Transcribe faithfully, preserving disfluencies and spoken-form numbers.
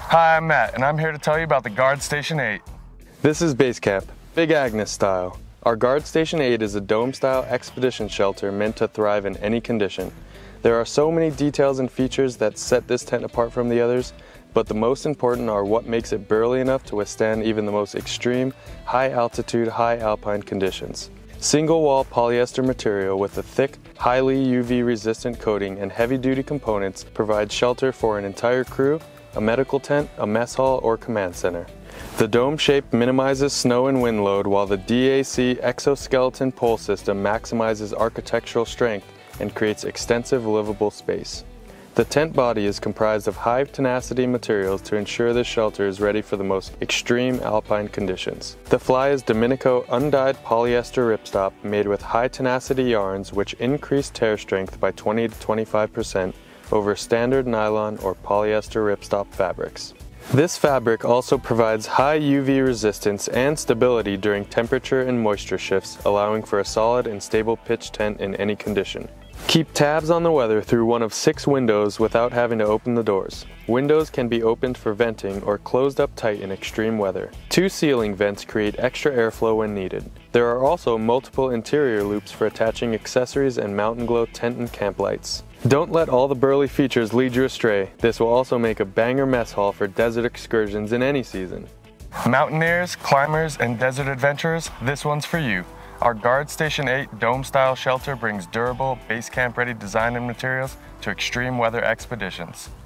Hi, I'm Matt, and I'm here to tell you about the Guard Station eight. This is Base Camp, Big Agnes style. Our Guard Station eight is a dome-style expedition shelter meant to thrive in any condition. There are so many details and features that set this tent apart from the others, but the most important are what makes it burly enough to withstand even the most extreme, high-altitude, high-alpine conditions. Single-wall polyester material with a thick, highly U V-resistant coating and heavy-duty components provides shelter for an entire crew, a medical tent, a mess hall, or command center. The dome shape minimizes snow and wind load, while the D A C exoskeleton pole system maximizes architectural strength and creates extensive livable space. The tent body is comprised of high tenacity materials to ensure this shelter is ready for the most extreme alpine conditions. The fly is Domenico undyed polyester ripstop made with high tenacity yarns which increase tear strength by twenty to twenty-five percent over standard nylon or polyester ripstop fabrics. This fabric also provides high U V resistance and stability during temperature and moisture shifts, allowing for a solid and stable pitch tent in any condition. Keep tabs on the weather through one of six windows without having to open the doors. Windows can be opened for venting or closed up tight in extreme weather. Two ceiling vents create extra airflow when needed. There are also multiple interior loops for attaching accessories and Mountain Glow tent and camp lights. Don't let all the burly features lead you astray. This will also make a banger mess hall for desert excursions in any season. Mountaineers, climbers, and desert adventurers, this one's for you. Our Guard Station eight dome-style shelter brings durable, base camp-ready design and materials to extreme weather expeditions.